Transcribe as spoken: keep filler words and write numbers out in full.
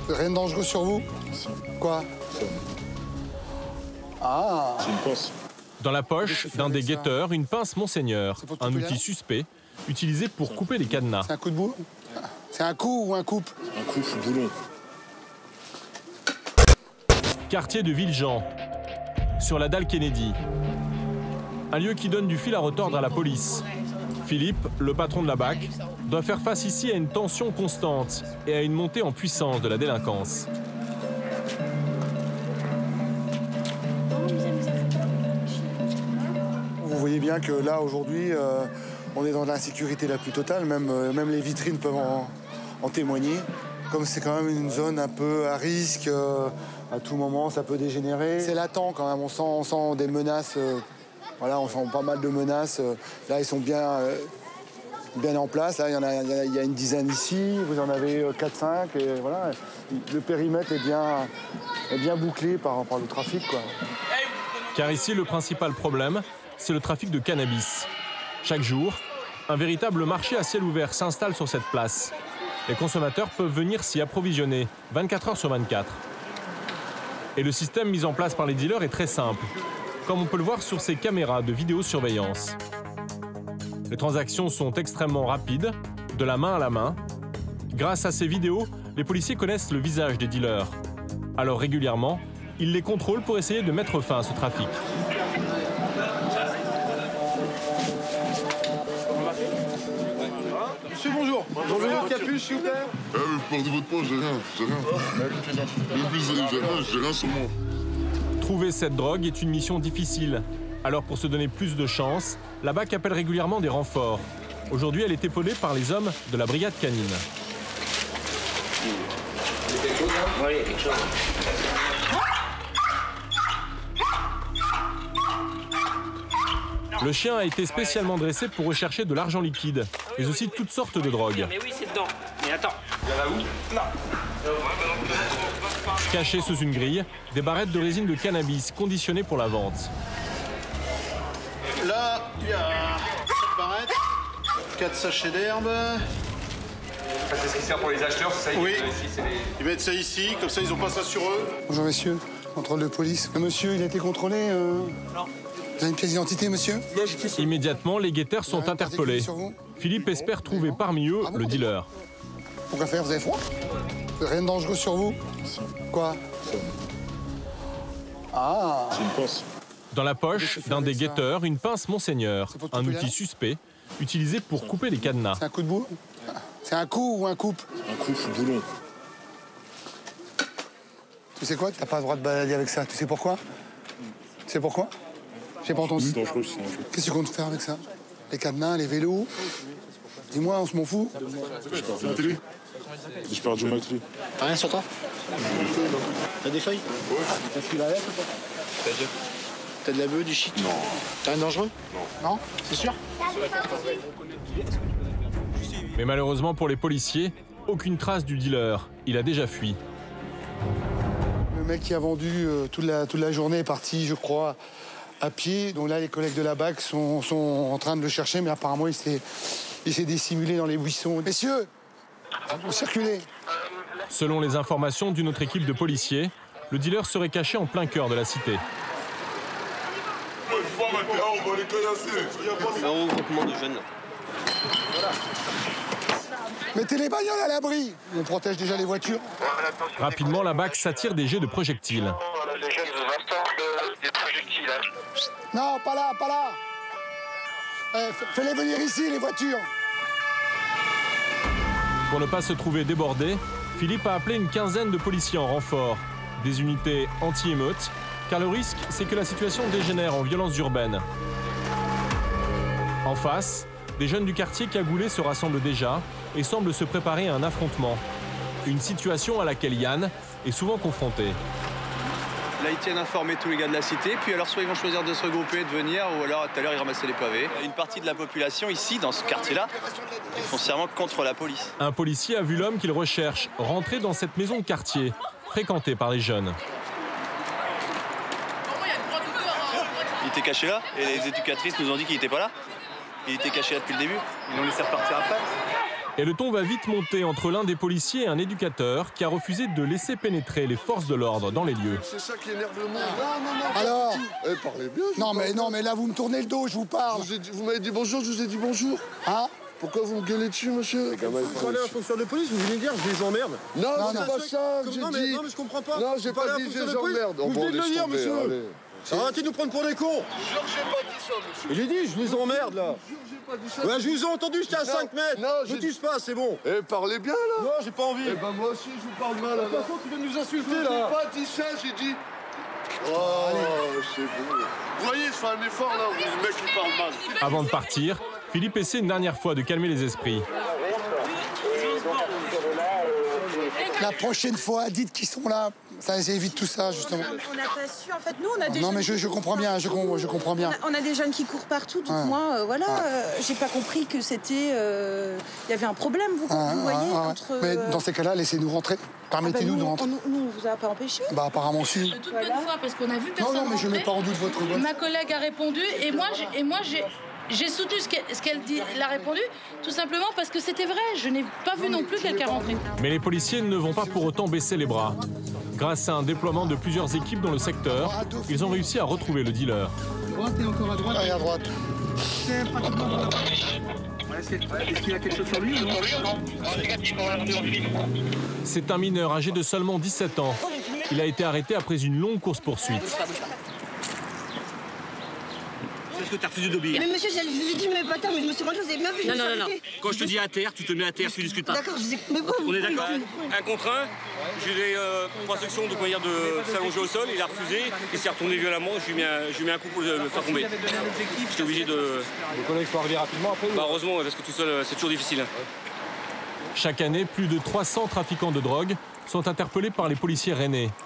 Rien de dangereux sur vous? Quoi? Ah. C'est une pince. Dans la poche d'un des guetteurs, une pince Monseigneur, un outil suspect utilisé pour couper les cadenas. C'est un coup de boule? C'est un coup ou un coupe? Un coup boulon. Quartier de Villejean, sur la dalle Kennedy. Un lieu qui donne du fil à retordre à la police. Philippe, le patron de la B A C, doit faire face ici à une tension constante et à une montée en puissance de la délinquance. Vous voyez bien que là, aujourd'hui, euh, on est dans l'insécurité la plus totale. Même, euh, même les vitrines peuvent en, en témoigner. Comme c'est quand même une zone un peu à risque, euh, à tout moment, ça peut dégénérer. C'est latent quand même, on sent, on sent des menaces. Euh, voilà, on sent pas mal de menaces. Là, ils sont bien, euh, bien en place. Là, il y en a, il y a, il y a une dizaine ici. Vous en avez quatre cinq. Et voilà, le périmètre est bien, est bien bouclé par, par le trafic, quoi. Car ici, le principal problème, c'est le trafic de cannabis. Chaque jour, un véritable marché à ciel ouvert s'installe sur cette place. Les consommateurs peuvent venir s'y approvisionner vingt-quatre heures sur vingt-quatre. Et le système mis en place par les dealers est très simple, comme on peut le voir sur ces caméras de vidéosurveillance. Les transactions sont extrêmement rapides, de la main à la main. Grâce à ces vidéos, les policiers connaissent le visage des dealers. Alors régulièrement, ils les contrôlent pour essayer de mettre fin à ce trafic. Monsieur, bonjour. Bonjour, capuche, s'il vous plaît. Eh, mais portez votre poche, j'ai rien, j'ai rien. En plus, j'ai rien, j'ai rien sur moi. Trouver cette drogue est une mission difficile. Alors pour se donner plus de chance, la B A C appelle régulièrement des renforts. Aujourd'hui, elle est épaulée par les hommes de la brigade canine. Oui, il y a quelque chose. Le chien a été spécialement dressé pour rechercher de l'argent liquide, mais aussi toutes sortes de drogues. Mais oui, c'est dedans. Mais attends. Il y en a où? Non. Cachées sous une grille, des barrettes de résine de cannabis conditionnées pour la vente. Là, il y a cette barrette, quatre sachets d'herbe. C'est ce qui sert pour les acheteurs, c'est ça? Oui. Ici, c'est les... Ils mettent ça ici, comme ça ils n'ont pas ça sur eux. Bonjour, messieurs. Contrôle de police. Le monsieur, il a été contrôlé euh... Non. Vous avez une pièce d'identité, monsieur? Immédiatement, les guetteurs sont interpellés. Philippe espère trouver parmi eux le dealer. Pourquoi faire? Vous avez froid? Rien de dangereux sur vous? Quoi? Ah. C'est une pince. Dans la poche d'un des guetteurs, une pince Monseigneur, un outil suspect utilisé pour couper les cadenas. C'est un coup de boule? C'est un coup ou un coupe? Un coup boulon. Tu sais quoi? T'as pas le droit de balader avec ça. Tu sais pourquoi? Tu sais pourquoi? J'ai pas entendu. C'est dangereux, c'est dangereux. Qu'est-ce que tu comptes faire avec ça? Les cadenas, les vélos? Dis-moi, on se m'en fout. Je perds la télé. J'ai perdu ma clé. T'as rien sur toi? T'as des feuilles? Ouais. T'as ce qu'il a là? T'as de la bœuf, du shit? Non. T'as rien de dangereux? Non. Non? C'est sûr? Mais malheureusement pour les policiers, aucune trace du dealer. Il a déjà fui. Le mec qui a vendu euh, toute, la, toute la journée est parti, je crois, à pied. Donc là, les collègues de la B A C sont, sont en train de le chercher, mais apparemment, il s'est il s'est dissimulé dans les buissons. Messieurs, vous circulez. Selon les informations d'une autre équipe de policiers, le dealer serait caché en plein cœur de la cité. Un regroupement de jeunes. Mettez les bagnoles à l'abri. On protège déjà les voitures. Rapidement, la B A C s'attire des jets de projectiles. Les jeunes de vingt ans, des projectiles. Non, pas là, pas là. Eh, fais-les venir ici, les voitures. Pour ne pas se trouver débordé, Philippe a appelé une quinzaine de policiers en renfort, des unités anti-émeutes, car le risque, c'est que la situation dégénère en violence urbaine. En face, des jeunes du quartier cagoulés se rassemblent déjà et semblent se préparer à un affrontement. Une situation à laquelle Yann est souvent confronté. Là, ils tiennent informer tous les gars de la cité, puis alors soit ils vont choisir de se regrouper, de venir, ou alors tout à l'heure ils ramassaient les pavés. Une partie de la population ici, dans ce quartier-là, est foncièrement contre la police. Un policier a vu l'homme qu'il recherche rentrer dans cette maison de quartier, fréquentée par les jeunes. Il était caché là, et les éducatrices nous ont dit qu'il n'était pas là. Il était caché là depuis le début. Ils l'ont laissé repartir après. Et le ton va vite monter entre l'un des policiers et un éducateur qui a refusé de laisser pénétrer les forces de l'ordre dans les lieux. C'est ça qui énerve le monde. Non, non, non. Alors Eh, parlez bien. Non, mais non, mais là, vous me tournez le dos, je vous parle. Vous, êtes- vous m'avez dit bonjour, je vous ai dit bonjour. Hein? Pourquoi vous me gueulez dessus, monsieur? Vous parlez à un fonctionnaire de police, vous venez dire je les emmerde. Non, Non, c'est non. pas ça que j'ai Non, mais, dit. non, mais je comprends pas. Non, j'ai Vous parlez pas à un dit je fonctionnaire les de police, emmerde. Vous Bon, venez de le laisse dire, tomber, monsieur. allez. Arrêtez de nous prendre pour des cons. Jure que j'ai pas dit ça, monsieur. Il est dit, je les emmerde là. Jure que j'ai pas dit ça. Ouais, je vous ai entendu, j'étais à Non, cinq mètres. non, Ne j'ai- touche pas, c'est bon. Eh, parlez bien, là. Non, j'ai pas envie. Eh ben, moi aussi, je vous parle mal, De alors. toute façon, tu viens de nous insulter J'ai là. pas dit ça, j'ai dit. Oh, c'est bon. Vous voyez, je fais un effort là, le mec il parle mal. Avant de partir, Philippe essaie une dernière fois de calmer les esprits. La prochaine fois, dites qu'ils sont là. Ça évite tout ça, justement. On n'a pas su, en fait, nous, on a des Non, jeunes mais je, qui je courent comprends bien, je, com- je comprends bien. On a, on a des jeunes qui courent partout, donc Ouais. moi, euh, voilà, Ouais. euh, j'ai pas compris que c'était... euh, Il y avait un problème, vous, Ah, vous voyez, ah, ah. entre... Mais euh, dans ces cas-là, laissez-nous rentrer. ah bah, Permettez-nous nous, de on, rentrer. nous, nous, on vous a pas empêché. Bah, apparemment, si. De toute bonne foi, parce qu'on a vu Non, personne non, mais je mets rentrer. pas en doute votre vote. Ma collègue a répondu et moi, j'ai- et moi j'ai, j'ai soutenu ce qu'elle, ce qu'elle dit, elle a répondu, tout simplement parce que c'était vrai. Je n'ai pas vu non plus quelqu'un rentrer. Mais les policiers ne vont pas pour autant baisser les bras. Grâce à un déploiement de plusieurs équipes dans le secteur, ils ont réussi à retrouver le dealer. Droite et encore à droite. Et à droite. Est-ce qu'il y a quelque chose sur lui ou non? C'est un mineur âgé de seulement dix-sept ans. Il a été arrêté après une longue course-poursuite. Est-ce que tu as refusé d'obéir? Mais monsieur, je vous ai dit, mais pas tard, mais je me suis rendu, vous avez bien vu. je Non, me non, suis non, non. arrêtée. Quand je te dis à terre, tu te mets à terre, tu discutes pas. D'accord, je vous ai... Mais quoi, On est d'accord? Un contre un, j'ai des euh, instructions de manière de s'allonger au sol, il a refusé, il s'est retourné violemment, je lui ai mis un, je lui ai mis un coup pour le, le faire tomber. J'étais obligé de... Les collègues faut arriver rapidement après. Bah heureusement, parce que tout seul, c'est toujours difficile. hein. Chaque année, plus de trois cents trafiquants de drogue sont interpellés par les policiers rennais.